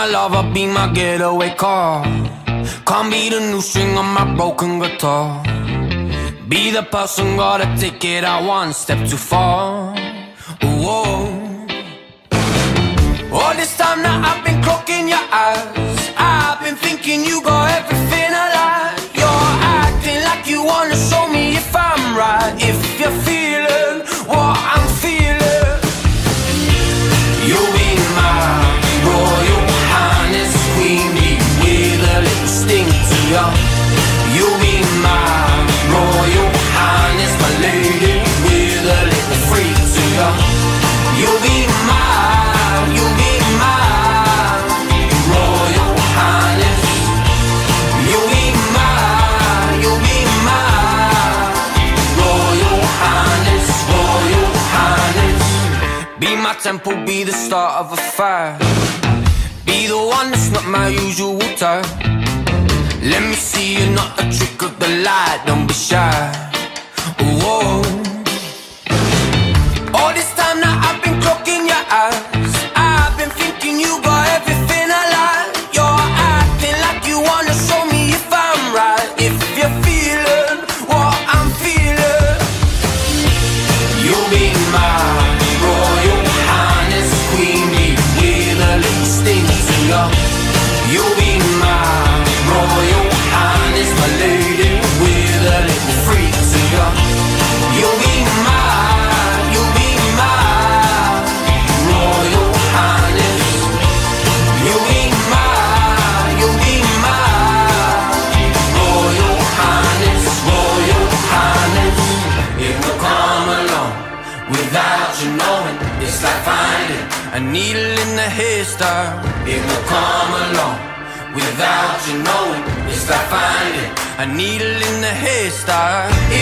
my lover, be my getaway car. Can't be the new string on my broken guitar. Be the person, gotta take it out one step too far. Whoa. All this time now I've been clocking your eyes. I've been thinking you got everything I like. You're acting like you wanna show me if I'm right. If you're feeling what I'm feeling, you'll be my Royal Highness Queen bee with a little sting to you. You'll be my Royal Highness, my lady, with a little freak to you. You'll be my Royal Highness. You'll be my Royal Highness, Royal Highness. Be my temple, be the start of a fire. Be the one that's not my usual type. Let me see you, not a trick of the light, don't be shy. Whoa. All this time now I've been clocking your eyes. I've been thinking you got everything I like. You're acting like you wanna show me if I'm right. If you're feeling what I'm feeling, you'll be my Royal Highness Queen bee with a little sting to you. You'll be my Royal Highness, my lady, with a little freak to you. You'll be my Royal Highness. You'll be my Royal Highness, Royal Highness. It will come along without you knowing. It's like finding a needle in the haystack. It will come along without you knowing. It's like finding a needle in the haystack.